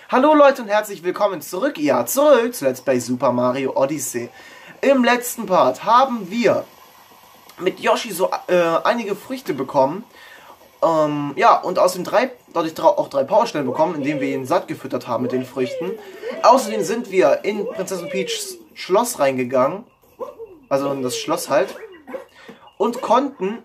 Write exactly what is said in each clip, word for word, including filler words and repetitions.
Hallo Leute und herzlich willkommen zurück, ja zurück zu Let's Play Super Mario Odyssey. Im letzten Part haben wir mit Yoshi so äh, einige Früchte bekommen. Ähm, ja, und aus dem drei, dadurch auch drei Powerstellen bekommen, indem wir ihn satt gefüttert haben mit den Früchten. Außerdem sind wir in Prinzessin Peachs Schloss reingegangen, also in das Schloss halt, und konnten...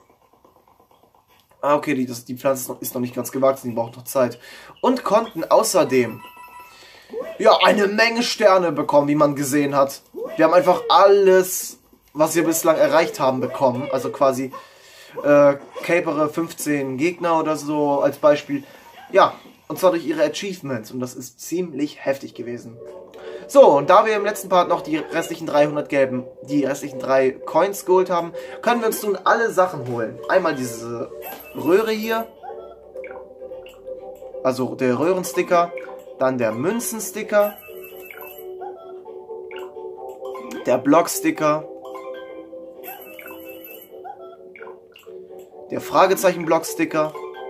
Ah, okay, die, das, die Pflanze ist noch, ist noch nicht ganz gewachsen, die braucht noch Zeit. Und konnten außerdem, ja, eine Menge Sterne bekommen, wie man gesehen hat. Wir haben einfach alles, was wir bislang erreicht haben, bekommen. Also quasi, äh, capere fünfzehn Gegner oder so als Beispiel. Ja, und zwar durch ihre Achievements. Und das ist ziemlich heftig gewesen. So, und da wir im letzten Part noch die restlichen dreihundert gelben, die restlichen drei Coins geholt haben, können wir uns nun alle Sachen holen. Einmal diese Röhre hier, also der Röhrensticker, dann der Münzensticker, der Blocksticker, der Fragezeichen-Blocksticker,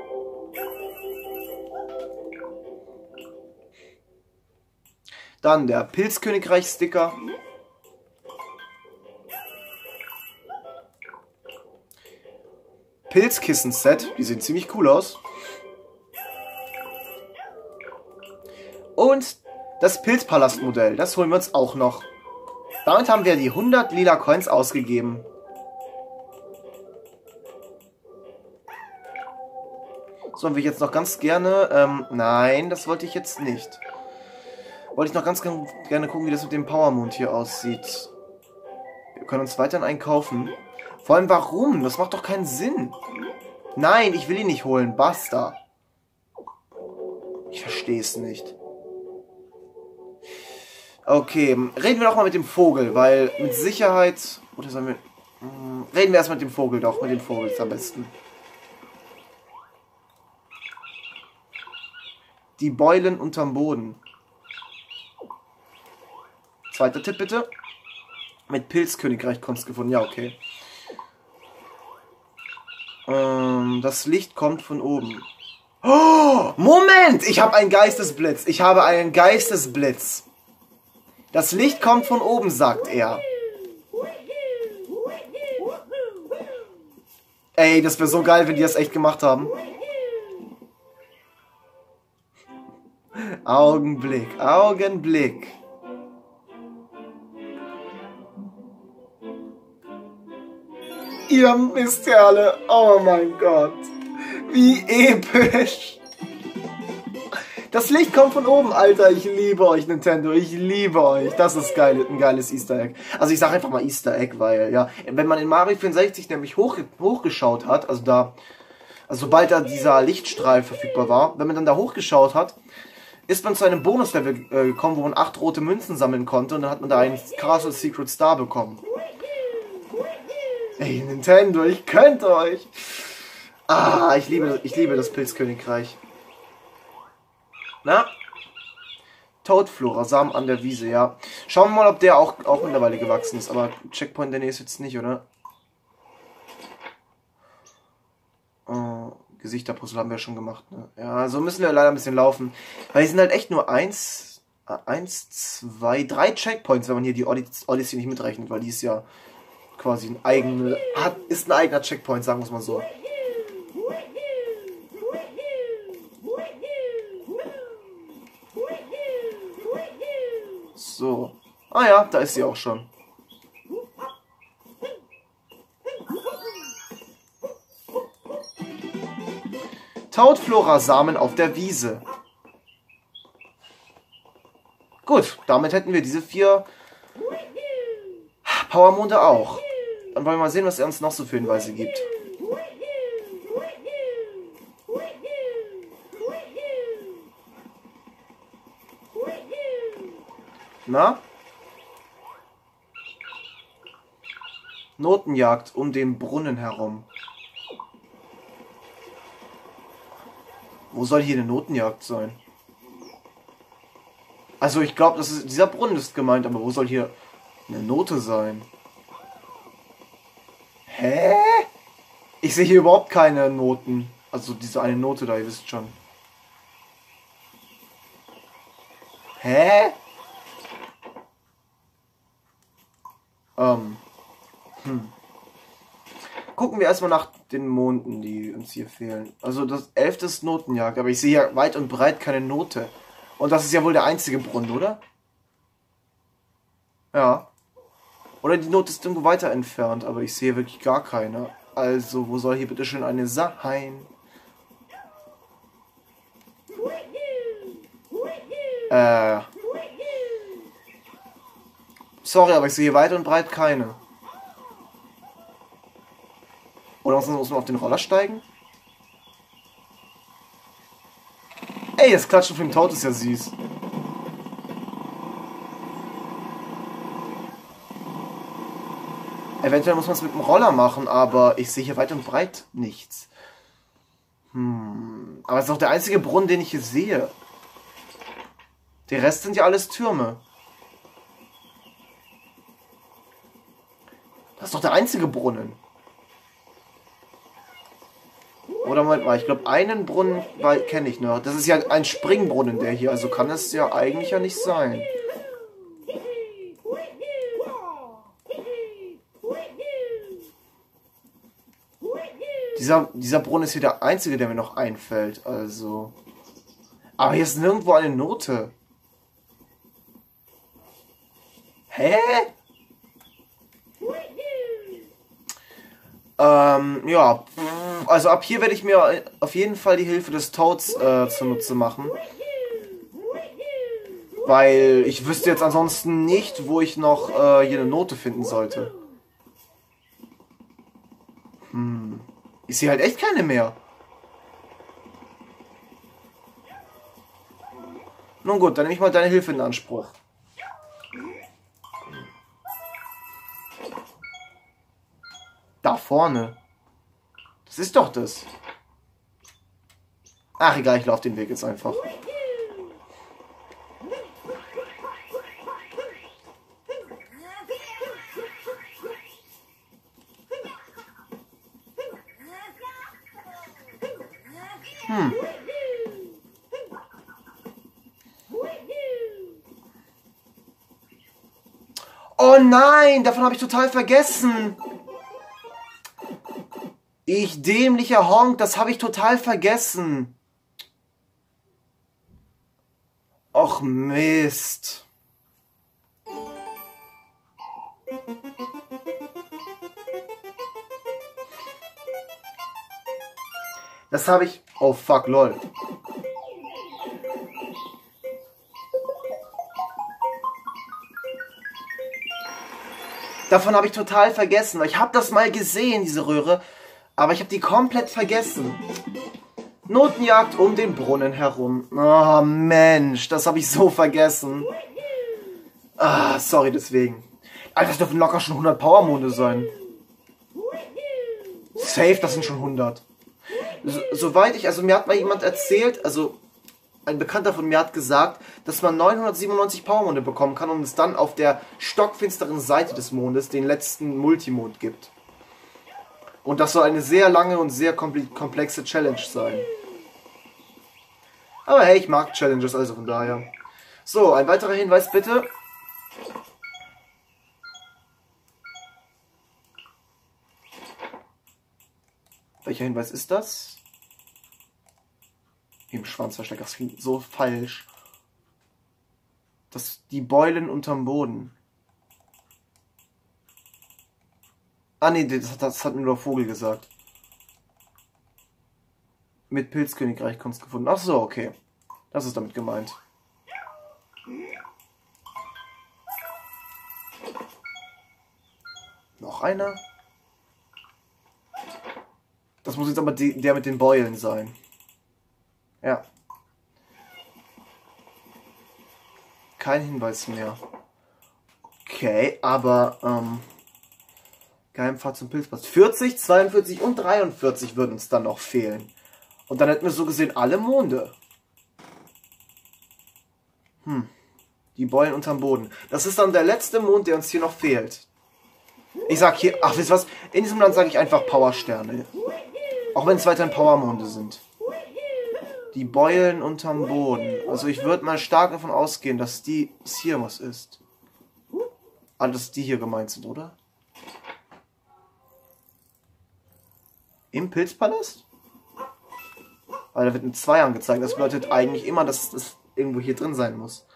dann der Pilzkönigreich-Sticker. Pilzkissen-Set. Die sehen ziemlich cool aus. Und das Pilzpalast-Modell. Das holen wir uns auch noch. Damit haben wir die hundert lila Coins ausgegeben. So, und wir jetzt noch ganz gerne... Ähm, nein, das wollte ich jetzt nicht. Wollte ich noch ganz gerne gucken, wie das mit dem Powermond hier aussieht. Wir können uns weiterhin einkaufen. Vor allem, warum? Das macht doch keinen Sinn. Nein, ich will ihn nicht holen. Basta. Ich verstehe es nicht. Okay, reden wir doch mal mit dem Vogel, weil mit Sicherheit... Oder sollen wir... Hm, reden wir erst mit dem Vogel doch. Mit dem Vogel ist am besten. Die Beulen unterm Boden. Zweiter Tipp bitte. Mit Pilzkönigreich Kunst gefunden. Ja, okay. Ähm, das Licht kommt von oben. Oh, Moment! Ich habe einen Geistesblitz. Ich habe einen Geistesblitz. Das Licht kommt von oben, sagt er. Ey, das wäre so geil, wenn die das echt gemacht haben. Augenblick, Augenblick. Ihr Mistkerle, oh mein Gott, wie episch. Das Licht kommt von oben, Alter, ich liebe euch, Nintendo, ich liebe euch. Das ist geil, ein geiles Easter Egg. Also ich sage einfach mal Easter Egg, weil, ja, wenn man in Mario vierundsechzig nämlich hoch, hochgeschaut hat, also da, also sobald da dieser Lichtstrahl verfügbar war, wenn man dann da hochgeschaut hat, ist man zu einem Bonuslevel äh, gekommen, wo man acht rote Münzen sammeln konnte und dann hat man da einen Castle Secret Star bekommen. Ey, Nintendo, ich könnte euch. Ah, ich liebe, ich liebe das Pilzkönigreich. Na? Toadflora, Samen an der Wiese, ja. Schauen wir mal, ob der auch, auch mittlerweile gewachsen ist. Aber Checkpoint in der Nähe ist jetzt nicht, oder? Oh, Gesichterpuzzle haben wir schon gemacht, ne? Ja, so müssen wir leider ein bisschen laufen. Weil die sind halt echt nur eins, eins, zwei, drei Checkpoints, wenn man hier die Odyssey nicht mitrechnet, weil die ist ja quasi ein eigener, hat, ist ein eigener Checkpoint, sagen wir es mal so. So. Ah ja, da ist sie auch schon. Toadflora-Samen auf der Wiese. Gut, damit hätten wir diese vier Powermonde auch. Dann wollen wir mal sehen, was er uns noch so für Hinweise gibt. Na? Notenjagd um den Brunnen herum. Wo soll hier eine Notenjagd sein? Also ich glaube, das ist dieser Brunnen ist gemeint, aber wo soll hier eine Note sein? Hä? Ich sehe hier überhaupt keine Noten. Also diese eine Note da, ihr wisst schon. Hä? Ähm. Hm. Gucken wir erstmal nach den Monden, die uns hier fehlen. Also das elfte ist Notenjagd, aber ich sehe ja weit und breit keine Note. Und das ist ja wohl der einzige Brunnen, oder? Ja. Oder die Note ist irgendwo weiter entfernt, aber ich sehe wirklich gar keine. Also, wo soll hier bitte schön eine sein? Äh. Sorry, aber ich sehe weit und breit keine. Oder muss man auf den Roller steigen? Ey, das Klatschen von dem Tod ist ja süß. Eventuell muss man es mit dem Roller machen, aber ich sehe hier weit und breit nichts. Hm. Aber es ist auch der einzige Brunnen, den ich hier sehe. Der Rest sind ja alles Türme. Das ist doch der einzige Brunnen. Oder Moment mal, ich glaube, einen Brunnen kenne ich noch. Das ist ja ein Springbrunnen, der hier. Also kann es ja eigentlich ja nicht sein. Dieser, dieser Brunnen ist hier der einzige, der mir noch einfällt. Also. Aber hier ist nirgendwo eine Note. Hä? Ähm, ja. Also ab hier werde ich mir auf jeden Fall die Hilfe des Toads äh, zunutze machen. Weil ich wüsste jetzt ansonsten nicht, wo ich noch äh, hier eine Note finden sollte. Hm. Ich sehe halt echt keine mehr. Nun gut, dann nehme ich mal deine Hilfe in Anspruch. Da vorne. Das ist doch das. Ach egal, ich laufe den Weg jetzt einfach. Hm. Oh nein, davon habe ich total vergessen. Ich dämlicher Honk, das habe ich total vergessen. Och Mist. Das habe ich... Oh fuck, lol. Davon habe ich total vergessen. Ich habe das mal gesehen, diese Röhre. Aber ich habe die komplett vergessen. Notenjagd um den Brunnen herum. Oh Mensch, das habe ich so vergessen. Ah, sorry deswegen. Alter, das dürfen locker schon hundert Powermonde sein. Safe, das sind schon hundert. So, soweit ich, also mir hat mal jemand erzählt, also ein Bekannter von mir hat gesagt, dass man neunhundertsiebenundneunzig Powermonde bekommen kann und es dann auf der stockfinsteren Seite des Mondes den letzten Multimond gibt. Und das soll eine sehr lange und sehr komplexe Challenge sein. Aber hey, ich mag Challenges, also von daher. So, ein weiterer Hinweis bitte. Welcher Hinweis ist das? Im Schwanzverstecker, das klingt so falsch. Das, die Beulen unterm Boden. Ah ne, das, das hat mir nur der Vogel gesagt. Mit Pilzkönigreich Kunst gefunden. Ach so, okay. Das ist damit gemeint. Noch einer? Das muss jetzt aber die, der mit den Beulen sein. Ja. Kein Hinweis mehr. Okay, aber, ähm... Geheimpfad zum Pilzplatz. vierzig, zweiundvierzig und dreiundvierzig würden uns dann noch fehlen. Und dann hätten wir so gesehen alle Monde. Hm. Die Beulen unterm Boden. Das ist dann der letzte Mond, der uns hier noch fehlt. Ich sag hier, ach, wisst ihr was? In diesem Land sage ich einfach Powersterne. Auch wenn es weiterhin Powermonde sind. Die Beulen unterm Boden. Also ich würde mal stark davon ausgehen, dass die dass hier was ist. Ah, dass die hier gemeint sind, oder? Im Pilzpalast? Weil da wird ein zwei angezeigt. Das bedeutet eigentlich immer, dass das irgendwo hier drin sein muss.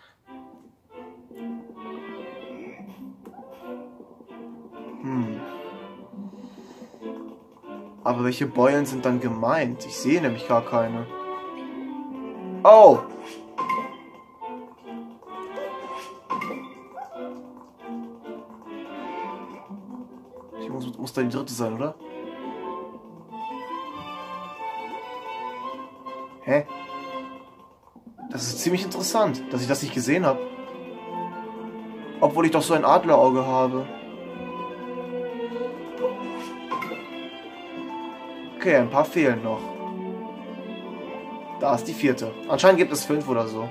Hm. Aber welche Beulen sind dann gemeint? Ich sehe nämlich gar keine. Oh! Ich muss, muss da die dritte sein, oder? Hä? Das ist ziemlich interessant, dass ich das nicht gesehen habe. Obwohl ich doch so ein Adlerauge habe. Okay, ein paar fehlen noch. Da ist die vierte. Anscheinend gibt es fünf oder so.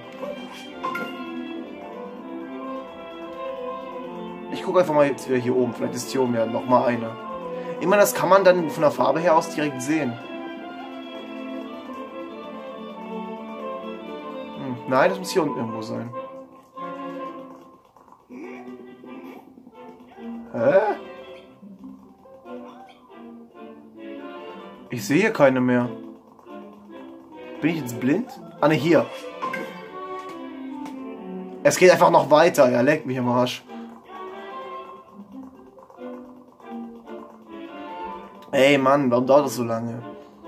Ich gucke einfach mal jetzt wieder hier oben. Vielleicht ist hier oben ja nochmal eine. Ich meine, das kann man dann von der Farbe her aus direkt sehen. Hm, nein, das muss hier unten irgendwo sein. Hä? Ich sehe hier keine mehr. Bin ich jetzt blind? Ah ne, hier. Es geht einfach noch weiter. Ja, leck mich am Arsch. Ey, Mann, warum dauert das so lange?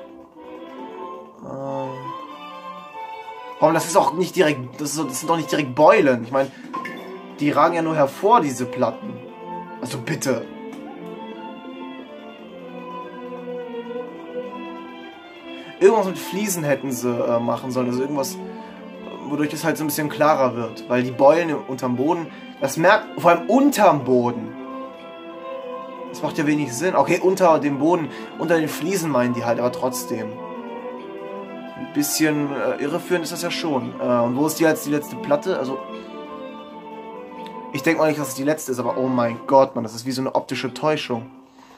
Ähm. Warum, das ist auch nicht direkt... Das, ist, das sind doch nicht direkt Beulen. Ich meine, die ragen ja nur hervor, diese Platten. Also bitte. Irgendwas mit Fliesen hätten sie äh, machen sollen. Also irgendwas, wodurch es halt so ein bisschen klarer wird. Weil die Beulen unterm Boden, das merkt, vor allem unterm Boden. Das macht ja wenig Sinn. Okay, unter dem Boden, unter den Fliesen meinen die halt, aber trotzdem. Ein bisschen äh, irreführend ist das ja schon. Äh, und wo ist die jetzt die letzte Platte? Also, ich denke mal nicht, dass es die letzte ist, aber oh mein Gott, Mann, das ist wie so eine optische Täuschung.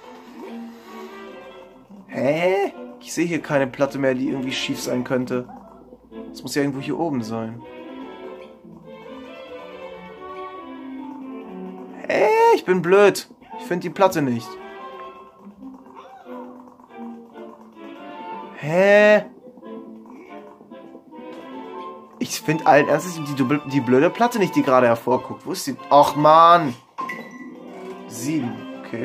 Hä? Ich sehe hier keine Platte mehr, die irgendwie schief sein könnte. Das muss ja irgendwo hier oben sein. Hä? Ich bin blöd. Ich finde die Platte nicht. Hä? Ich finde allen Ernstes die, die blöde Platte nicht, die gerade hervorguckt. Wo ist die? Ach, Mann. Sieben. Okay.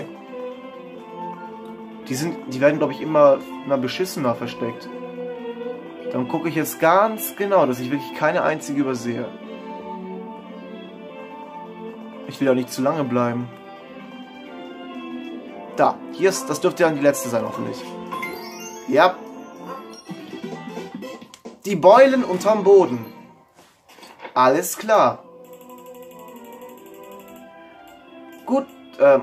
Die sind, die werden, glaube ich, immer, immer beschissener versteckt. Dann gucke ich jetzt ganz genau, dass ich wirklich keine einzige übersehe. Ich will auch nicht zu lange bleiben. Da, hier ist, das dürfte ja die letzte sein, hoffentlich. Ja. Die Beulen unterm Boden. Alles klar. Gut, ähm.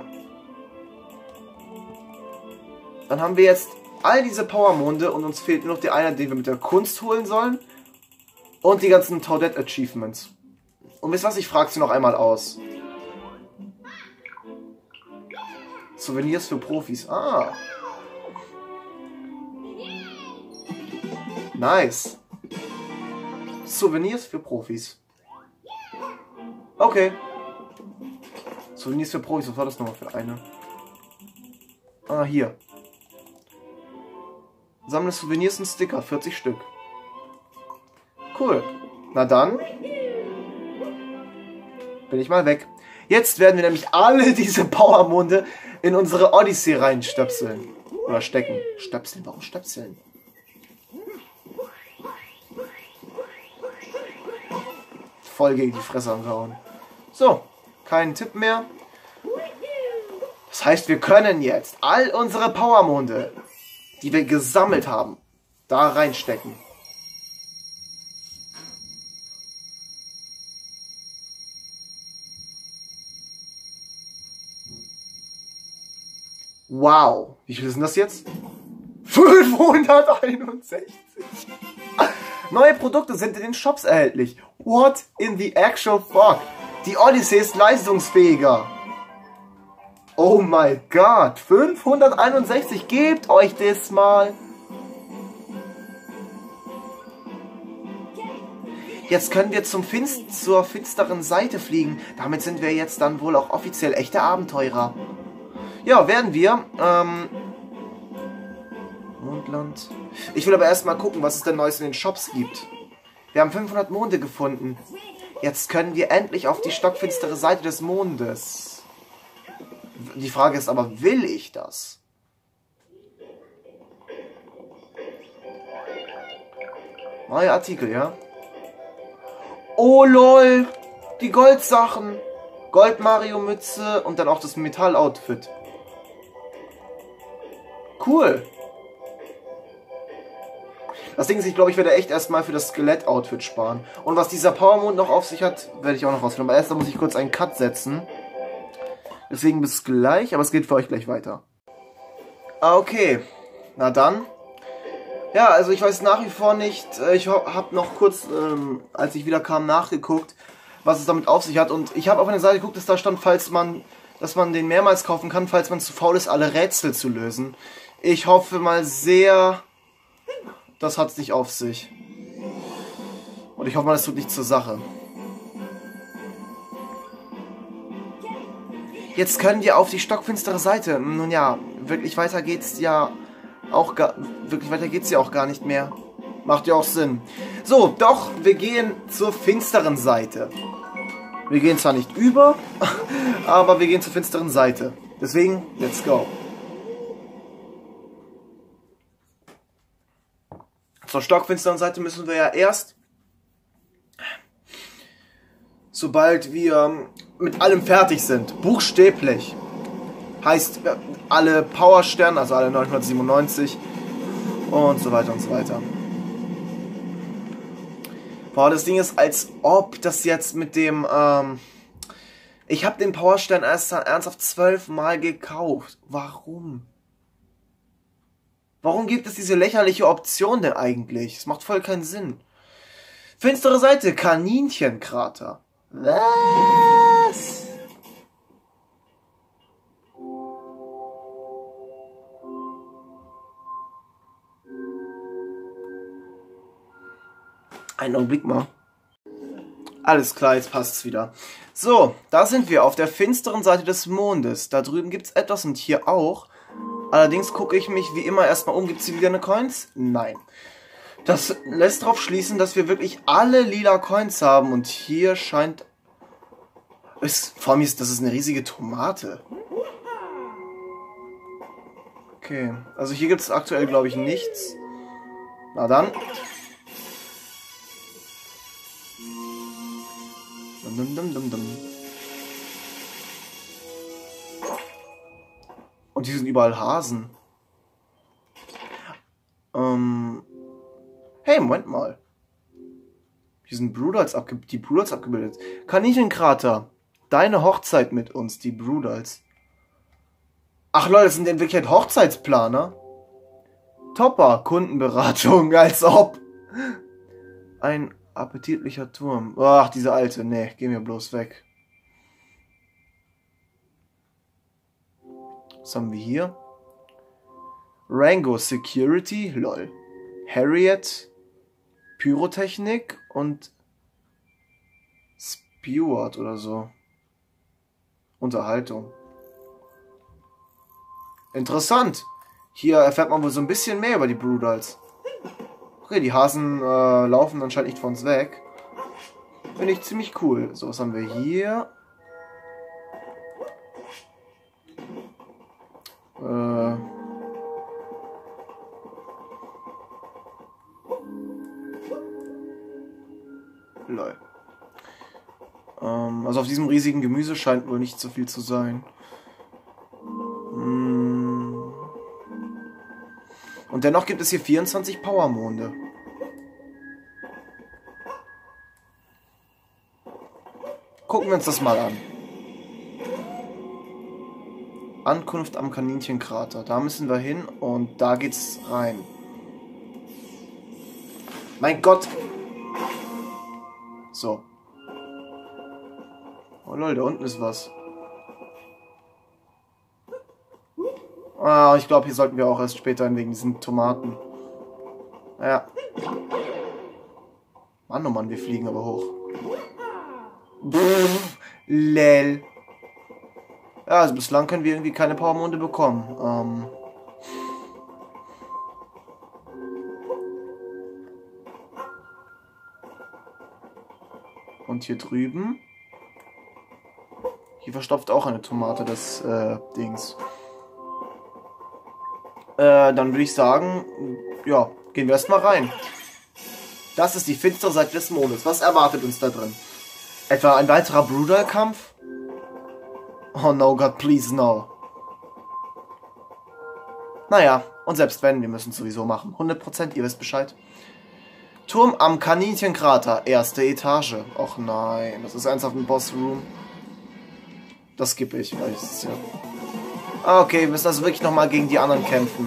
Dann haben wir jetzt all diese Powermonde und uns fehlt nur noch der eine, den wir mit der Kunst holen sollen. Und die ganzen Toadette Achievements. Und wisst was, ich frage sie noch einmal aus. Souvenirs für Profis. Ah. Nice. Souvenirs für Profis. Okay. Souvenirs für Profis, was war das nochmal für eine? Ah, hier. Sammle Souvenirs und Sticker, vierzig Stück. Cool. Na dann. Bin ich mal weg. Jetzt werden wir nämlich alle diese Powermonde in unsere Odyssey reinstöpseln. Oder stecken. Stöpseln, warum stöpseln? Voll gegen die Fresse angehauen. So, kein Tipp mehr. Das heißt, wir können jetzt all unsere Powermonde, die wir gesammelt haben, da reinstecken. Wow. Wie viel sind das jetzt? fünfhunderteinundsechzig. Neue Produkte sind in den Shops erhältlich. What in the actual fuck? Die Odyssey ist leistungsfähiger. Oh mein Gott. fünfhunderteinundsechzig. Gebt euch das mal. Jetzt können wir zum Finst zur finsteren Seite fliegen. Damit sind wir jetzt dann wohl auch offiziell echte Abenteurer. Ja, werden wir. Ähm, Mondland. Ich will aber erstmal gucken, was es denn Neues in den Shops gibt. Wir haben fünfhundert Monde gefunden. Jetzt können wir endlich auf die stockfinstere Seite des Mondes. Die Frage ist aber, will ich das? Neue Artikel, ja? Oh lol! Die Goldsachen! Gold-Mario-Mütze und dann auch das Metall-Outfit. Cool! Das Ding ist, ich glaube, ich werde echt erstmal für das Skelett-Outfit sparen. Und was dieser Powermond noch auf sich hat, werde ich auch noch rausfinden. Aber erst muss ich kurz einen Cut setzen. Deswegen bis gleich, aber es geht für euch gleich weiter. Ah, okay. Na dann. Ja, also ich weiß nach wie vor nicht, ich habe noch kurz, ähm, als ich wieder kam, nachgeguckt, was es damit auf sich hat. Und ich habe auf eine Seite geguckt, dass da stand, falls man, dass man den mehrmals kaufen kann, falls man zu faul ist, alle Rätsel zu lösen. Ich hoffe mal sehr, das hat es nicht auf sich. Und ich hoffe mal, das tut nichts zur Sache. Jetzt können wir auf die stockfinstere Seite. Nun ja, wirklich weiter geht's ja auch gar, wirklich weiter geht's ja auch gar nicht mehr. Macht ja auch Sinn. So, doch, wir gehen zur finsteren Seite. Wir gehen zwar nicht über, aber wir gehen zur finsteren Seite. Deswegen, let's go. Zur stockfinsteren Seite müssen wir ja erst, sobald wir mit allem fertig sind, buchstäblich, heißt alle Powersterne, also alle neunhundertsiebenundneunzig und so weiter und so weiter. Boah, das Ding ist, als ob das jetzt mit dem, ähm, ich habe den Powerstern erst ernsthaft zwölf Mal gekauft. Warum? Warum gibt es diese lächerliche Option denn eigentlich? Das macht voll keinen Sinn. Finstere Seite, Kaninchenkrater. Was? Einen Augenblick mal. Alles klar, jetzt passt es wieder. So, da sind wir auf der finsteren Seite des Mondes. Da drüben gibt es etwas und hier auch. Allerdings gucke ich mich wie immer erstmal um. Gibt es hier wieder eine Coins? Nein. Das lässt darauf schließen, dass wir wirklich alle lila Coins haben. Und hier scheint... Es, vor allem ist das ist eine riesige Tomate. Okay, also hier gibt es aktuell, glaube ich, nichts. Na dann. Dum, dum, dum, dum. Und hier sind überall Hasen. Ähm. Hey, Moment mal. Hier sind Brudals abge die Brudals abgebildet. Kaninchenkrater. Deine Hochzeit mit uns, die Brudals. Ach Leute, das sind in Wirklichkeit Hochzeitsplaner. Topper, Kundenberatung, als ob. Ein appetitlicher Turm. Ach, diese alte. Nee, geh mir bloß weg. Was haben wir hier? Rango Security, lol. Harriet, Pyrotechnik und Speward oder so. Unterhaltung. Interessant. Hier erfährt man wohl so ein bisschen mehr über die Brudals. Okay, die Hasen äh, laufen anscheinend nicht von uns weg. Finde ich ziemlich cool. So, was haben wir hier? Äh... Lol. Ähm, also auf diesem riesigen Gemüse scheint wohl nicht so viel zu sein. Hm. Und dennoch gibt es hier vierundzwanzig Powermonde. Gucken wir uns das mal an. Ankunft am Kaninchenkrater. Da müssen wir hin und da geht's rein. Mein Gott! So. Oh lol, da unten ist was. Ah, ich glaube, hier sollten wir auch erst später hin wegen diesen Tomaten. Ja. Mann, oh Mann, wir fliegen aber hoch. Pff, lel. Ja, also bislang können wir irgendwie keine Powermonde bekommen. Ähm... Und hier drüben. Hier verstopft auch eine Tomate das äh, Dings. Äh, dann würde ich sagen, ja, gehen wir erstmal rein. Das ist die finstere Seite des Mondes. Was erwartet uns da drin? Etwa ein weiterer Bruder-Kampf? Oh no, God, please no. Naja, und selbst wenn, wir müssen es sowieso machen. hundert Prozent, ihr wisst Bescheid. Turm am Kaninchenkrater, erste Etage. Och nein, das ist ernsthaft ein Boss-Room. Das skippe ich, weil ich es ja... Ah, okay, wir müssen also wirklich nochmal gegen die anderen kämpfen.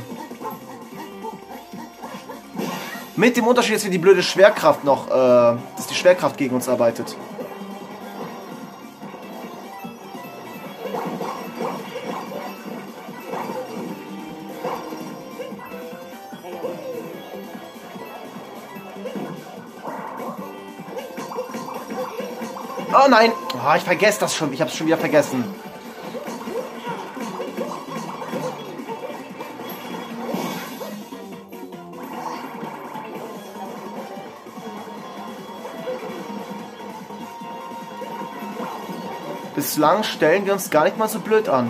Mit dem Unterschied, dass wir die blöde Schwerkraft noch, äh, dass die Schwerkraft gegen uns arbeitet. Oh nein! Oh, ich vergesse das schon. Ich habe es schon wieder vergessen. Bislang stellen wir uns gar nicht mal so blöd an.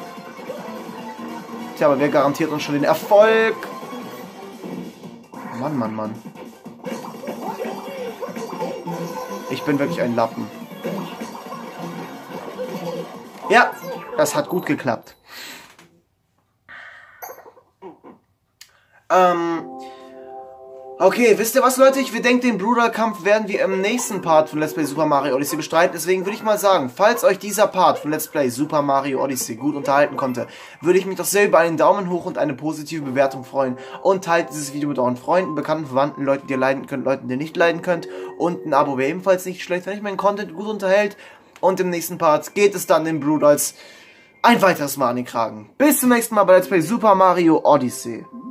Tja, aber wer garantiert uns schon den Erfolg? Mann, Mann, Mann. Ich bin wirklich ein Lappen. Ja, das hat gut geklappt. Ähm, okay, wisst ihr was, Leute? Ich denke, den Bruder-Kampf werden wir im nächsten Part von Let's Play Super Mario Odyssey bestreiten. Deswegen würde ich mal sagen, falls euch dieser Part von Let's Play Super Mario Odyssey gut unterhalten konnte, würde ich mich doch sehr über einen Daumen hoch und eine positive Bewertung freuen. Und teilt dieses Video mit euren Freunden, Bekannten, Verwandten, Leuten, die ihr leiden könnt, Leuten, die ihr nicht leiden könnt. Und ein Abo wäre ebenfalls nicht schlecht, wenn euch mein Content gut unterhält. Und im nächsten Part geht es dann den Brudolz ein weiteres Mal an den Kragen. Bis zum nächsten Mal bei Let's Play Super Mario Odyssey.